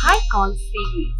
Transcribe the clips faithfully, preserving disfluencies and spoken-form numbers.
icon series.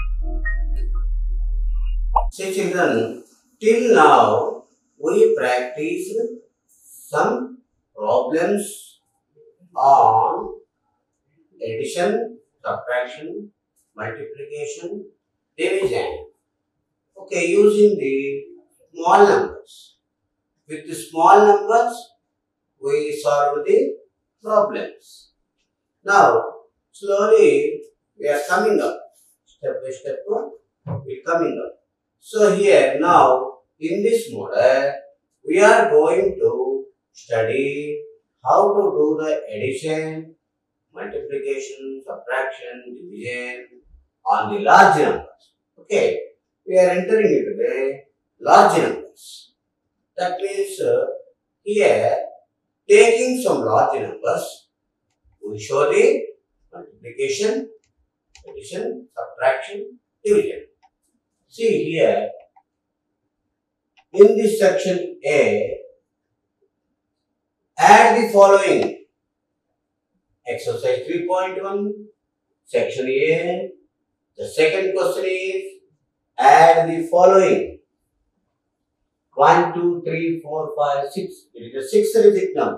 See children, till now we practiced some problems on addition, subtraction, multiplication, division. Okay, using the small numbers. With the small numbers, we solve the problems. Now, slowly we are coming up. Step by step, we are coming up. So here now, in this model, we are going to study how to do the addition, multiplication, subtraction, division on the large numbers. Okay, we are entering into the large numbers. That means uh, here, taking some large numbers, we show the multiplication, addition, subtraction, division. See here, in this section A, add the following. Exercise three point one, section A. The second question is, add the following. one, two, three, four, five, six. It is a six digit number.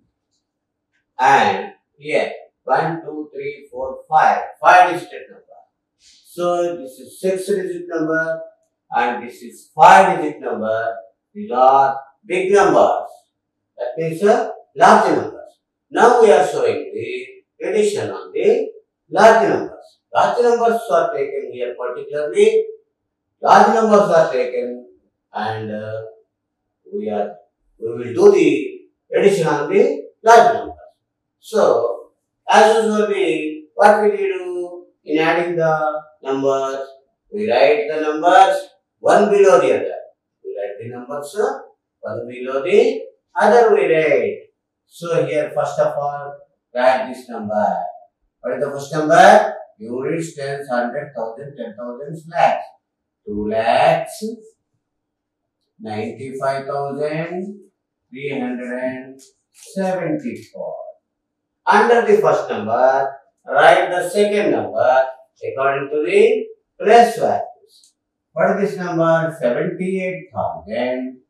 And here, one, two, three, four, five. five digit number. So, this is six digit number and this is five digit number. These are big numbers. That means uh, large numbers. Now, we are showing the addition on the large numbers. Large numbers are taken here particularly. Large numbers are taken and uh, we are we will do the addition on the large numbers. So, as usually, what will we do in adding the numbers? We write the numbers one below the other. We write the numbers uh, one below the other we write. So, here first of all, write this number. What is the first number? Units, tens, hundred, thousand, ten thousand, lakhs. two lakhs, ninety-five thousand, three hundred seventy-four. Under the first number, write the second number according to the place values. What is this number? seventy-eight thousand,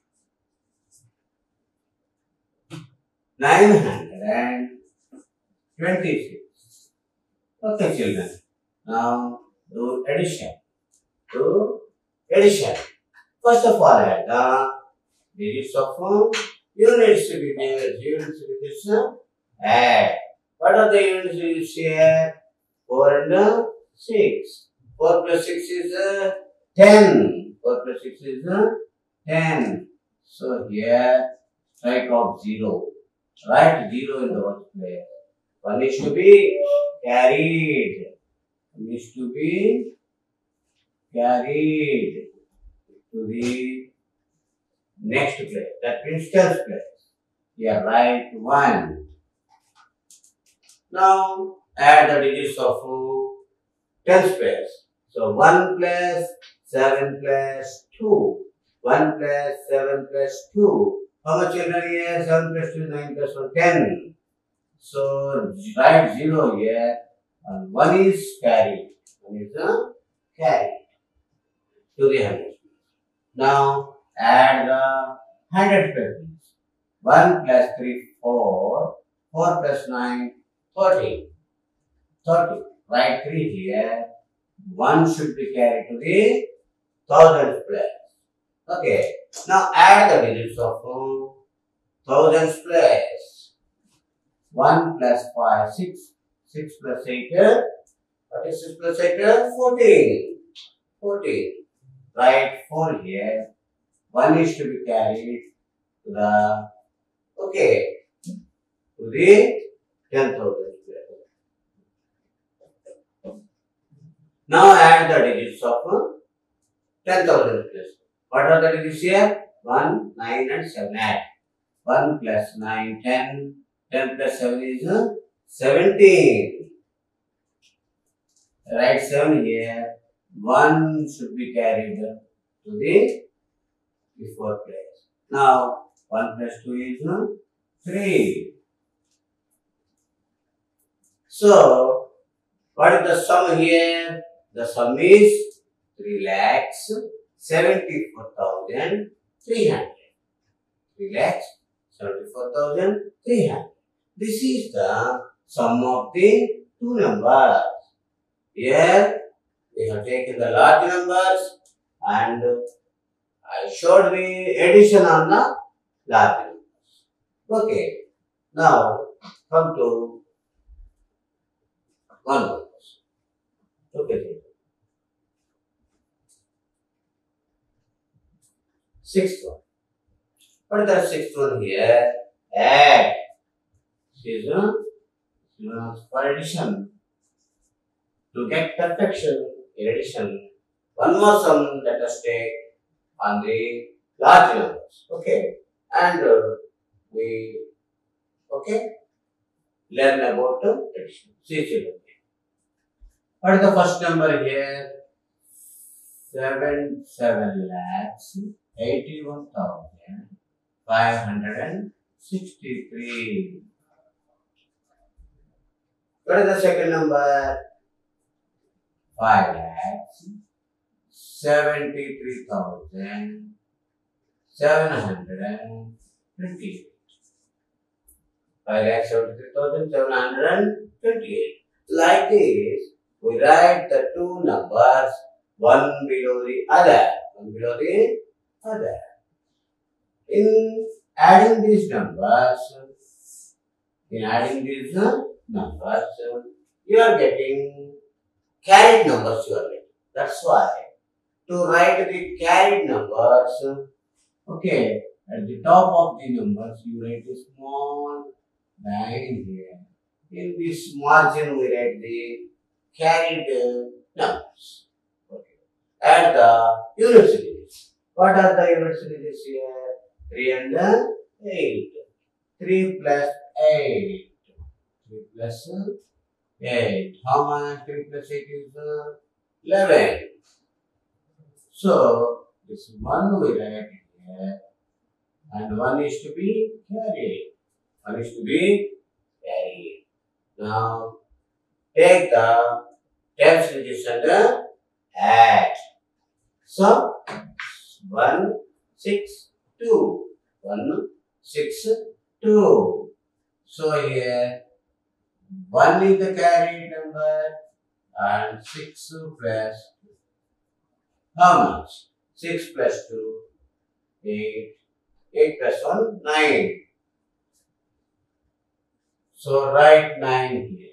nine hundred twenty-six. Okay, children. Now, do addition. Do addition. First of all, add the digits of units to be there. Units to be there. Add. What are the units digits here? four and six. four plus six is uh, ten. four plus six is uh, ten. So here, strike off zero. Write zero in the first place. one is to be carried. one is to be carried to the next place. That means tenth place. Here, write one. Now, add the digits of tenth place. So, one plus seven plus two. one plus seven plus two. How much children here? seven plus two is nine plus one, ten. So, write zero here. And one is carried. one is uh, carried to the hundred. Now, add the hundred places. one plus three, four. four plus nine, thirty. thirty. Write three here. one should be carried to the thousandth place. Okay. Now, add the digits of um, thousandth place. one plus five, six. six plus eight, what is six plus eight? fourteen. fourteen. Write four here. one is to be carried to the, okay, to the ten thousand. Now add the digits of ten thousand place. What are the digits here? one, nine and seven. Add. one plus nine, ten. ten plus seven is seventeen. Write seven here. one should be carried to the before place. Now, one plus two is three. So, What is the sum here? The sum is three lakhs seventy-four thousand three hundred. three lakhs seventy-four thousand three hundred. This is the sum of the two numbers. Here we have taken the large numbers and I showed the addition on the large numbers. Okay. Now come to one more. Okay. Sixth one. What is the sixth one here? Add. This is for addition. To get perfection in addition, one more sum let us take on the large numbers. Okay. And uh, we okay learn about the addition. See children. What is the first number here? Seven seven lakhs eighty one thousand five hundred and sixty three. What is the second number? Five lakhs seventy three thousand seven hundred and twenty eight. Five lakhs seventy three thousand seven hundred and twenty eight. Like this, we write the two numbers one below the other. One below the other. In adding these numbers, in adding these numbers, you are getting carried numbers. You are getting. That's why to write the carried numbers, okay, at the top of the numbers you write a small line here. In this margin we write the carried numbers. Okay. And the unit series. What are the unit series here? three and eight. three plus eight. three plus eight. How much? three plus eight is eleven. So, this one we write here. And one is to be carried. One is to be carried. Now, take the tens digits and add. So, one, six, two. one, six, two. So, here, one is the carried number and six plus two. How much? six plus two, eight. eight plus one, nine. So, write nine here.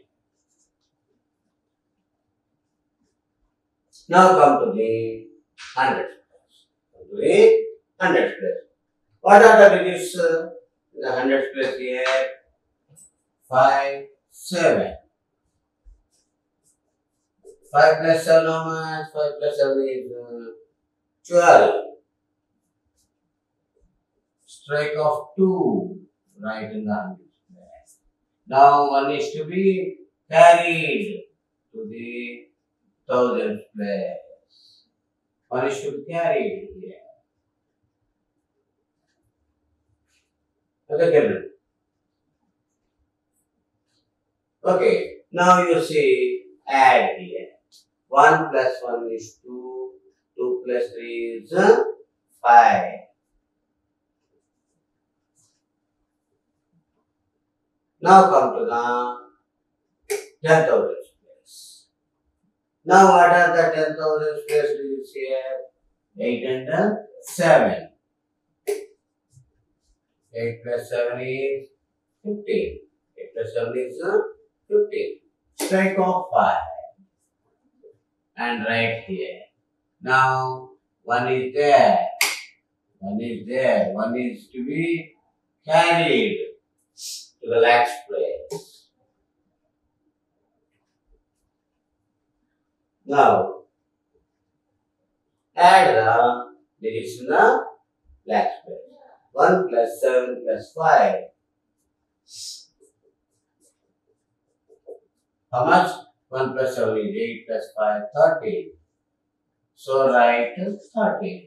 Now come to the hundreds place. Come to the hundreds place. What are the digits uh, in the hundreds place here? five, seven. five plus seven, how much? five plus seven is uh, twelve. Strike of two, right in the hundreds place. Now one is to be carried to the thousands place. One is to be carried here. Okay, okay, now you see add here. one plus one is two, two plus three is uh, five. Now come to the ten thousand place. Now what are the ten thousand place digits here? eight and seven. eight plus seven is fifteen. eight plus seven is uh, fifteen. Strike off five. And write here. Now one is there. One is there. One is to be carried to the lakhs place. Now add the digits in the lakhs place. one plus seven plus five. How much? one plus seven is eight plus five, thirteen. So write thirteen.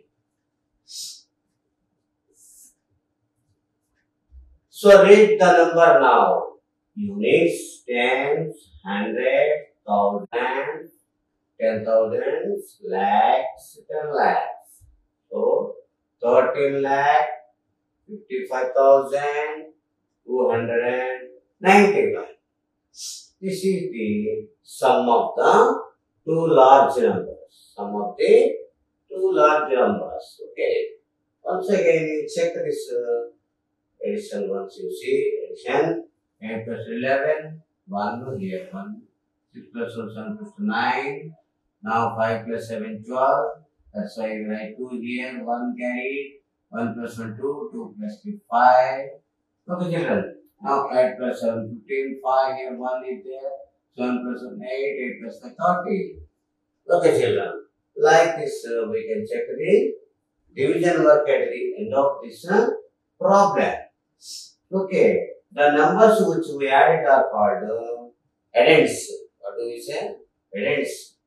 So read the number now. Units, tens, hundred, thousand, ten thousand, lakhs, ten lakhs. So, thirteen lakh, fifty-five thousand, two hundred ninety-one. This is the sum of the two large numbers. Sum of the two large numbers. Okay. Once again, you check this uh, addition. Once you see addition, eight plus eleven, one here, one. six plus one, seven plus two, nine. Now five plus seven, twelve. That's why you write two here, one carried. one plus one, two. two plus three, five. Okay, children. Now eight plus seven, fifteen. five here, one is there. seven plus one, eight. eight plus five, thirty. Okay, children. Like this, uh, we can check the division work at the end of this uh, problem. Okay. The numbers which we added are called uh, addends. What do we say? Addends.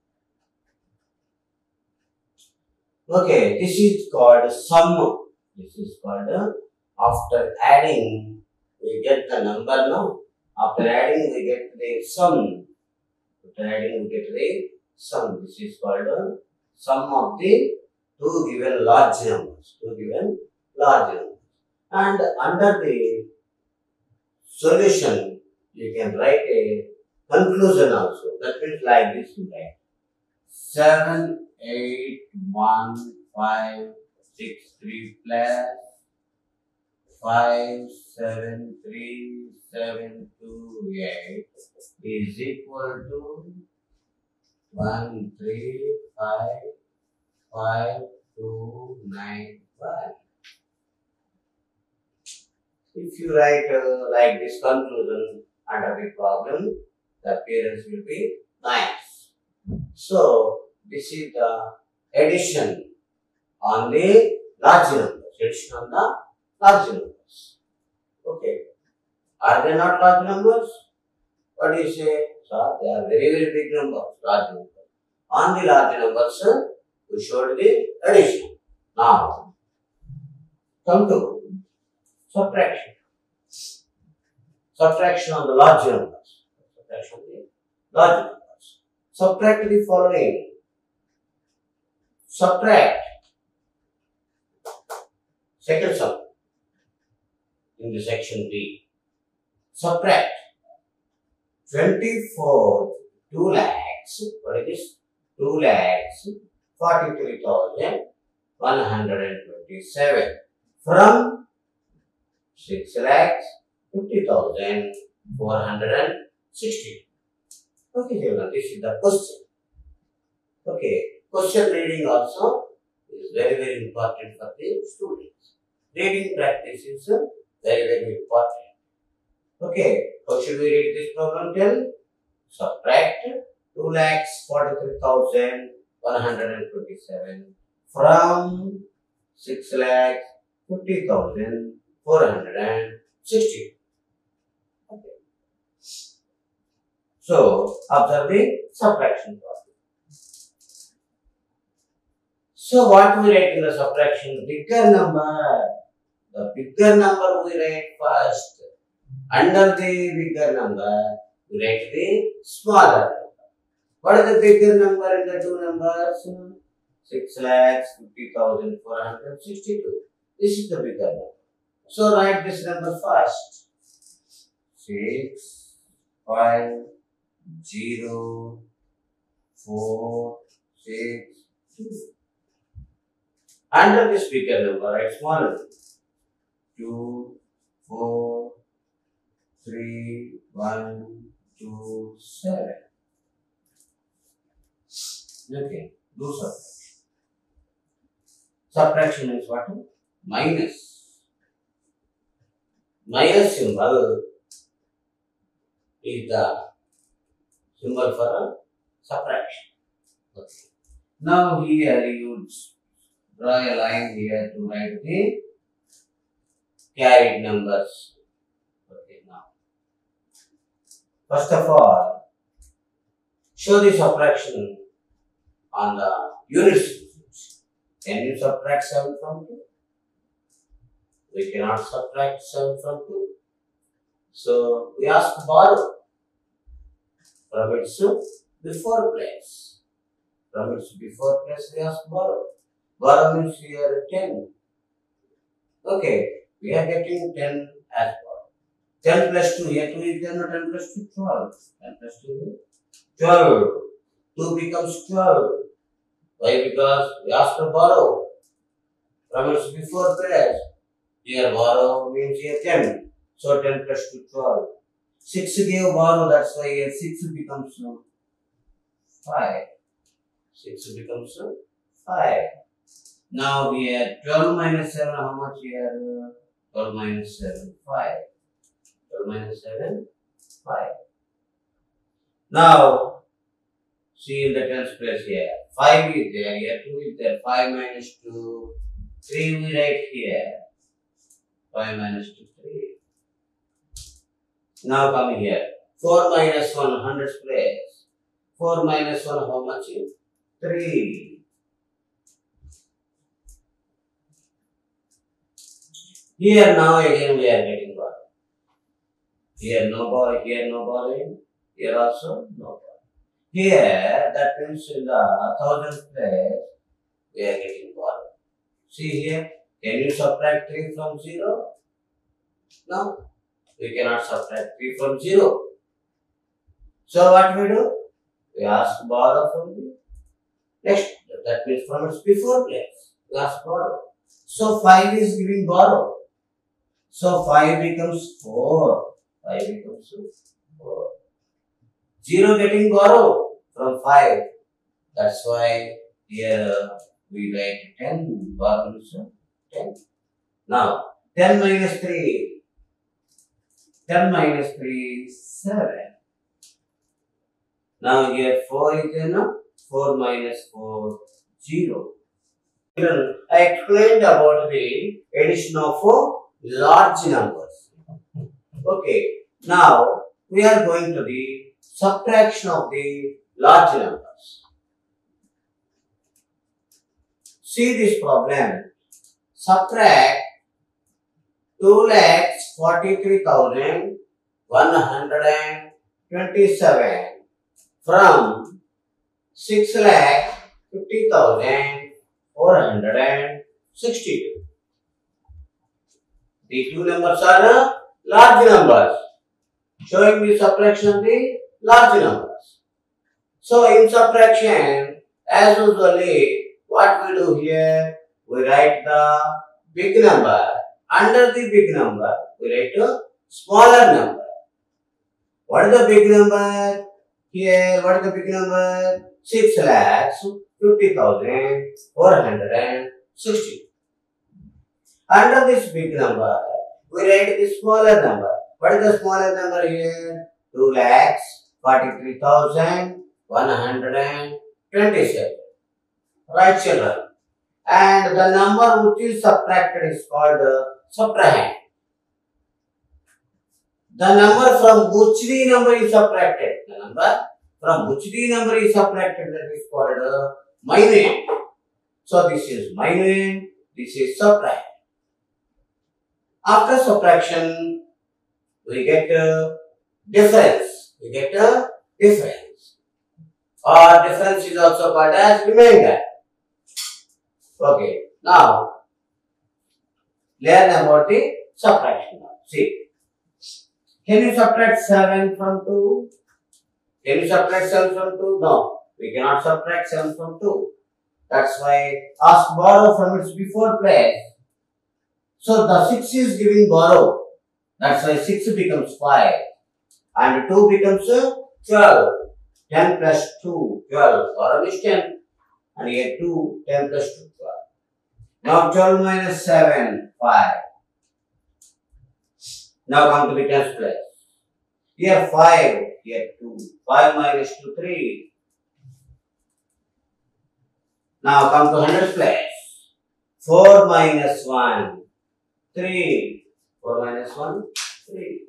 Okay, this is called sum. This is called uh, after adding, we get the number now. After adding, we get the sum. After adding, we get the sum. This is called uh, sum of the two given large numbers. Two given large numbers. And under the solution, you can write a conclusion also. That means like this, you write seven, eight, one, five, six, three plus five, seven, three, seven, two, eight is equal to one, three, five, five, two, nine, one. If you write uh, like this conclusion under the problem, the appearance will be nice. So, this is the addition on the large numbers. Addition on the large numbers. Okay. Are they not large numbers? What do you say? So, they are very, very big numbers, large numbers. On the large numbers, we showed the addition. Now, come to subtraction. Subtraction on the large numbers. Subtraction on the large numbers. Subtract the following. Subtract. Second sum in the section B. Subtract twenty-four, two lakhs. What is this? two lakhs, forty-three thousand, one hundred twenty-seven from six lakhs, fifty thousand, four hundred sixty. Okay, children, this is the question. Okay, question reading also is very, very important for the students. Reading practice is very, very important. Okay, how should we read this problem? Tell. Subtract two lakhs, forty-three thousand, one hundred twenty-seven from six lakhs, fifty thousand, four hundred sixty. Okay. So, observe the subtraction problem. So, what we write in the subtraction? Bigger number. The bigger number we write first. Under the bigger number, we write the smaller number. What is the bigger number in the two numbers? six lakhs, fifty thousand, four hundred sixty-two. This is the bigger number. So, write this number first. six, five, zero, four, six, two. Under this bigger number, write smaller number. two, four, three, one, two, seven. Okay, do subtraction. Subtraction is what? Minus. Minus symbol is the symbol for a subtraction. Okay. Now here you draw a line here to write the carried numbers. Okay, now. First of all, show the subtraction on the units. Can you subtract seven from two? We cannot subtract seven from two. So, we ask borrow. from its before place. From its before place we ask borrow. Borrow means here ten. Okay, we are getting ten as borrow. ten plus two, here two is there, no ten plus two, twelve. ten plus two is twelve. two becomes twelve. Why? Because we ask to borrow from its before place. Here borrow means here ten. So ten plus two, twelve. six gave borrow, that's why here six becomes five. six becomes five. Now we have twelve minus seven, how much here? twelve minus seven, five. twelve minus seven, five. Now, see in the tens place here. five is there, here two is there. five minus two, three we write here. five minus two, three. Now come here. four minus one, hundreds place. four minus one, how much is? three. Here now again we are getting borrow. Here no borrow, here no borrowing. Here also no borrow. Here that means in the thousand place we are getting borrow. See here, can you subtract three from zero? No, we cannot subtract three from zero. So what we do? We ask borrow from the next, that means from its before place. We ask borrow. So five is giving borrow. So five becomes four. five becomes four. zero getting borrow from five. That's why here we write ten. Borrow is ten. Now ten minus three. ten minus three is seven. Now here four is there now. four minus four, zero. I explained about the addition of large numbers. Okay, now we are going to the subtraction of the large numbers. See this problem. Subtract two lakhs forty-three thousand one hundred twenty-seven from six lakh fifty thousand four hundred sixty-two. The two numbers are large numbers, showing the subtraction of the large numbers. So in subtraction, as usually, what we do here, we write the big number. Under the big number, we write a smaller number. What is the big number? Here, what is the big number? six lakhs fifty thousand four hundred sixty. Under this big number, we write the smaller number. What is the smaller number here? two lakhs forty-three thousand one hundred twenty-seven. Right, children? And the number which is subtracted is called uh, subtrahend. The number from which the number is subtracted, the number from which the number is subtracted, that is called uh, minuend. So this is minuend, this is subtrahend. After subtraction, we get a difference. We get a difference. Or difference is also called as remainder. Okay. Now, learn about the subtraction. See. Can you subtract seven from two? Can you subtract seven from two? No. We cannot subtract seven from two. That's why ask borrow from its before place. So the six is giving borrow. That's why six becomes five. And two becomes twelve. ten plus two, twelve. Borrow is ten. And here two, ten plus two, twelve. Now twelve minus seven, five. Now come to the tens place. Here five, here two. five minus two, three. Now come to hundreds place. four minus one, three. four minus one, three.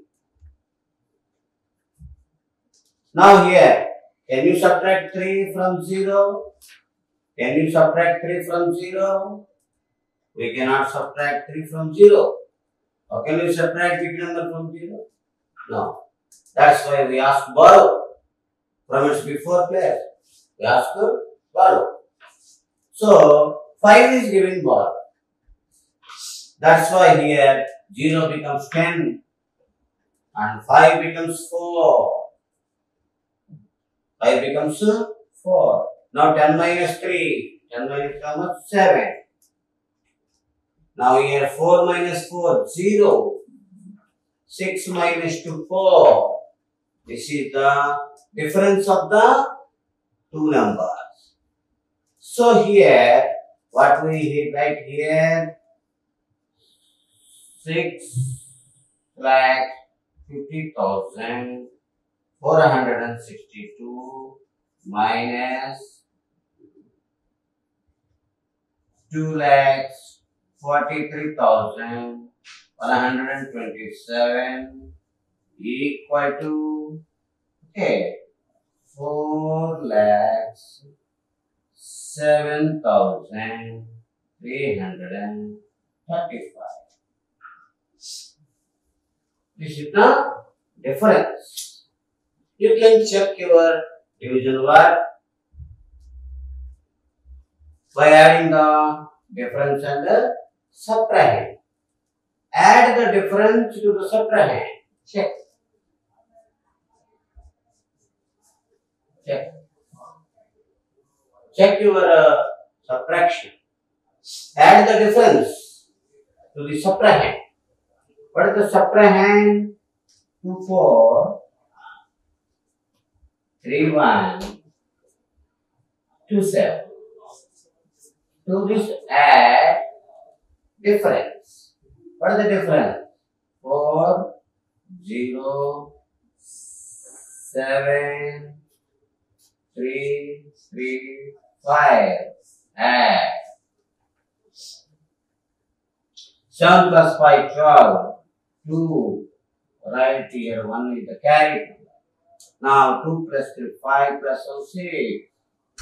Now here, can you subtract three from zero? Can you subtract three from zero? We cannot subtract three from zero. Or can we subtract big number from zero? No. That's why we ask borrow. from its before place. We ask to borrow. So five is given borrow. That's why here zero becomes ten and five becomes four. five becomes four. Now ten minus three. ten minus how much? seven. Now here four minus four, zero. six minus two, four. This is the difference of the two numbers. So here, what we write here? six lakh fifty thousand four hundred sixty-two minus two lakhs forty-three thousand one hundred twenty-seven equal to, okay, four lakhs seven thousand three hundred thirty-five. This is the difference. You can check your division work by adding the difference and the subtrahend. Add the difference to the subtrahend. Check. Check. Check your uh, subtraction. Add the difference to the subtrahend. What is the subtrahend? two, four, three, one, two, seven. To this add difference. What is the difference? four, zero, seven, three, three, five. Add. seven plus five, twelve. two. Right here, one is the carry. Now two plus three, five plus one, six.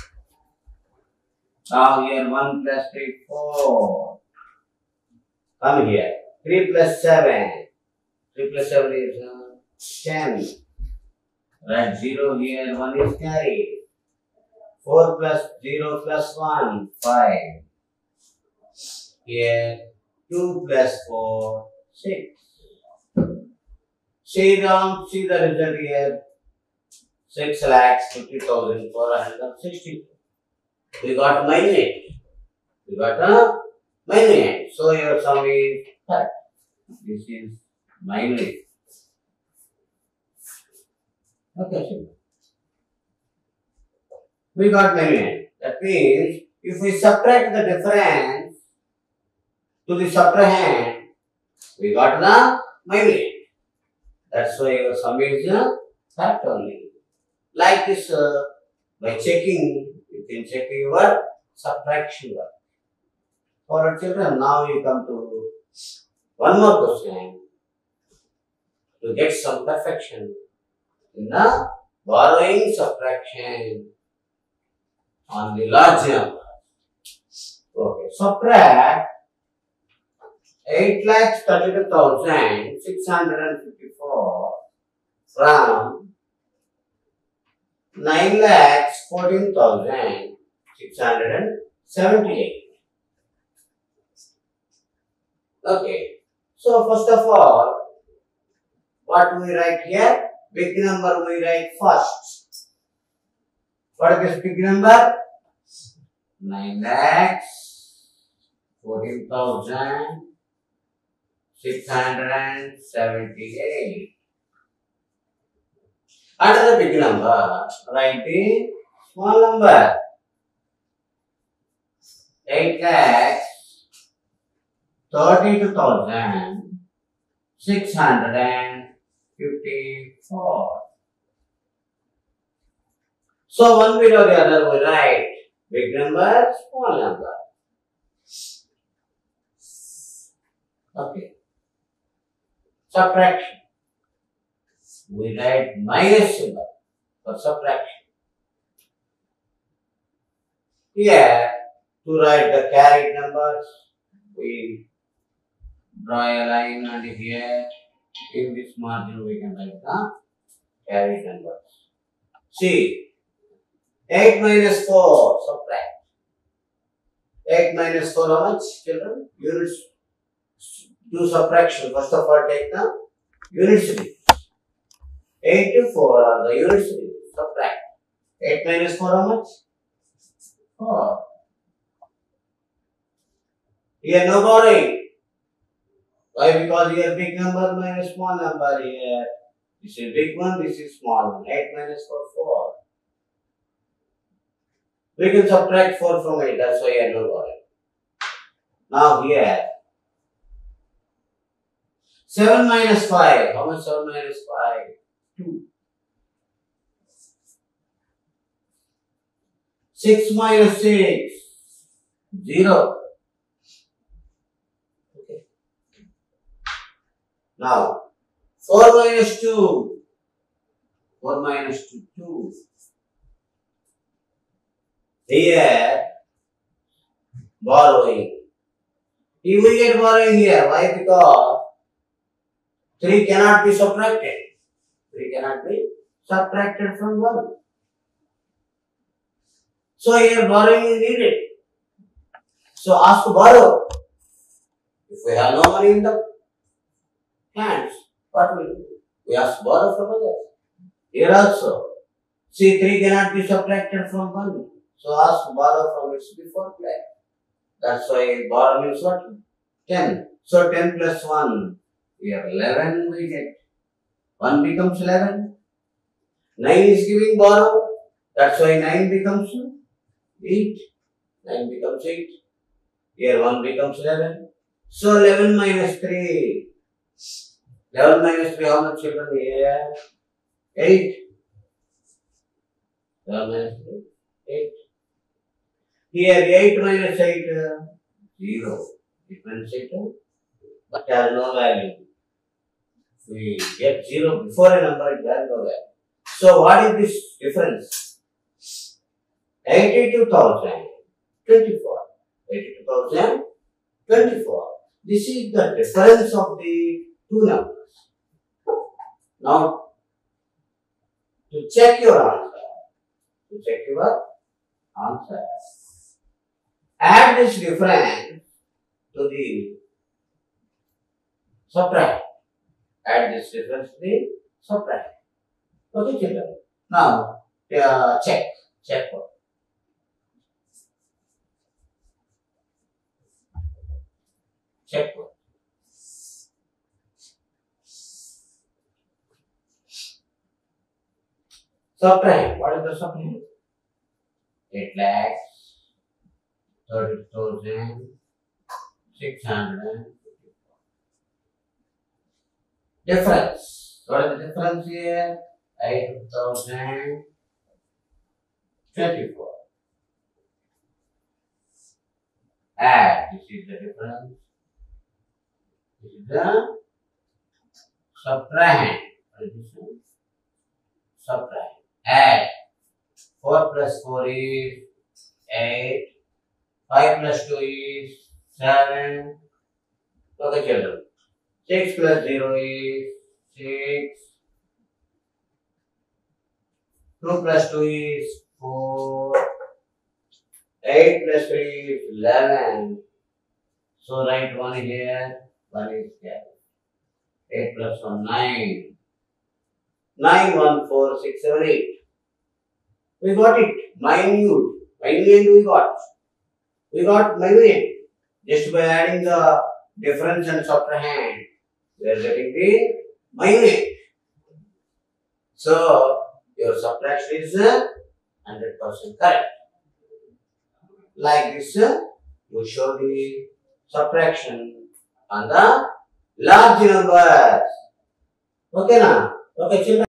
Now here one plus three, four. Come here. three plus seven. three plus seven is uh, ten. Right, zero here, one is carry. four plus zero plus one, five. Here, two plus four, six. See the, see the result here. six lakhs fifty thousand four hundred sixty. We got minus eight. We got a minus eight. So your sum is correct. This is minus eight. Okay, so we got minus eight. That means if we subtract the difference to the subtrahend, we got the minus eight. That's why your sum is uh, correct only. Like this, uh, by checking, you can check your subtraction work. For our children, now you come to one more question to get some perfection in the borrowing subtraction on the large number. Okay, subtract eight lakhs thirty-two thousand six hundred fifty-four from nine lakhs fourteen thousand six hundred seventy-eight. Okay, so first of all, what we write here? Big number we write first. What is this big number? nine lakhs fourteen thousand six hundred seventy-eight. Another big number, write the small number. eight lakhs thirty-two thousand six hundred fifty-four. So one below the other we write big number, small number. Okay. Subtraction. We write minus symbol for subtraction. Here, to write the carried numbers, we draw a line, and here in this margin we can write the carried numbers. See, eight minus four, subtract. eight minus four, how much, children? Units. Do subtraction. First of all, take the units. eight to four are the units. Subtract. eight minus four, how much? four. Here, no borrowing. Why? Because here big number minus small number here. This is big one, this is small one. eight minus four, four. We can subtract four from eight, that's why I don't worry. Now here, seven minus five. How much seven minus five? two. six minus six. zero. Okay. Now, four minus two. four minus two. two. Here, borrowing. If we get borrowing here, why? Because three cannot be subtracted. three cannot be subtracted from one. So here borrowing is needed. So ask to borrow. If we have no money in the hands, what will we do? We ask to borrow from others. Here also, see, three cannot be subtracted from one. So ask to borrow from its before play. That's why borrow means what? ten. So ten plus one. Here eleven we get. one becomes eleven. nine is giving borrow. That's why nine becomes eight. nine becomes eight. Here one becomes eleven. So eleven minus three. eleven minus three, how much, children? Here eight. eleven minus three, eight. Here eight minus eight, uh, zero. eight minus eight, uh, but has no value. If we get zero before a number, it has no value. So what is this difference? eighty-two thousand twenty-four. eighty-two thousand twenty-four. This is the difference of the two numbers. Now, to check your answer, to check your answer, add this difference to the subtract. Add this difference to the subtract. Okay, children. Now, uh, check. Check what? Check what? Subtract. What is the subtract? eight lakhs, thirty thousand, six hundred. Difference. What is the difference here? eight thousand twenty-four. Add. This is the difference. This is the subtract. What is this one? Subtract. Add. four plus four is eight. five plus two is seven. Okay, children. six plus zero is six. two plus two is four. eight plus three is eleven. So write one here, one is there. eight plus one, nine. nine, one, four, six, seven, eight. We got it. Minute. Minute we got. We got minute. Just by adding the difference and subtract, we are getting the minute. So, your subtraction is one hundred percent correct. Like this, we show the subtraction on the large numbers. Okay, na? Okay, children.